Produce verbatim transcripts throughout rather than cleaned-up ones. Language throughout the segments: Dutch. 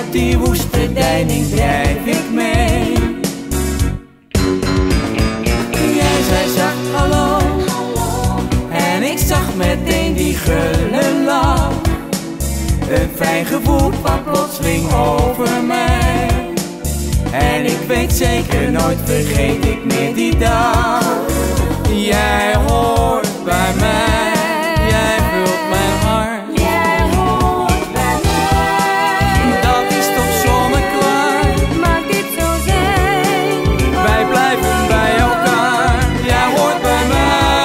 op die woeste deining drijf ik mee. Jij zei zacht hallo, en ik zag meteen die gulle lach. Een fijn gevoel kwam plotseling over mij. En ik weet zeker, nooit vergeet ik meer die dag. Jij hoort bij mij, jij vult mijn hart. Jij hoort bij mij. Dat is toch zonneklaar, Mag dit zo zijn? wij blijven bij elkaar. Jij hoort bij mij.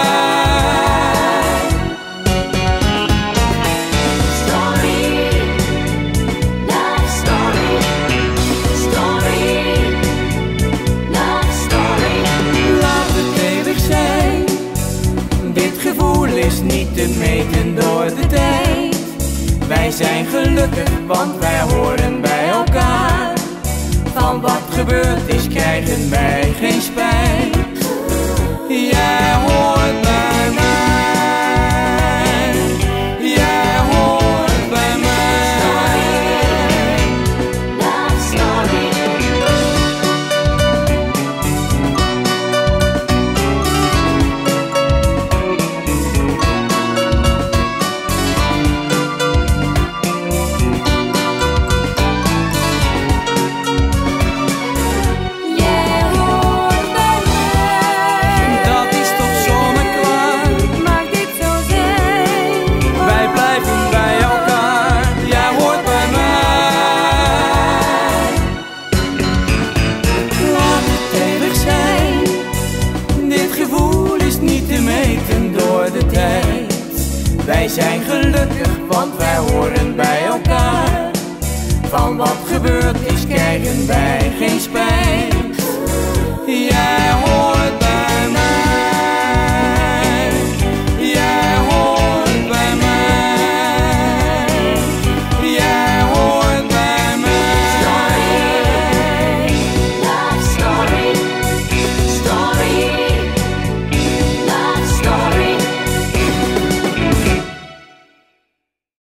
Story, love story. Story, love story. Laat het eeuwig zijn. Dit gevoel is niet te meten door de tijd. Wij zijn gelukkig, want wij horen bij elkaar. Van wat gebeurd is, krijgen wij geen spijt. Jij hoort bij mij. Jij hoort bij mij. Love story. Jij hoort bij mij. Dat is toch zonneklaar, Mag dit zo zijn? wij blijven bij elkaar. Jij hoort bij mij. Laat het eeuwig zijn. Dit gevoel is niet te meten door de tijd. Wij zijn gelukkig, want wij horen bij elkaar. Van wat gebeurd is, krijgen wij geen spijt.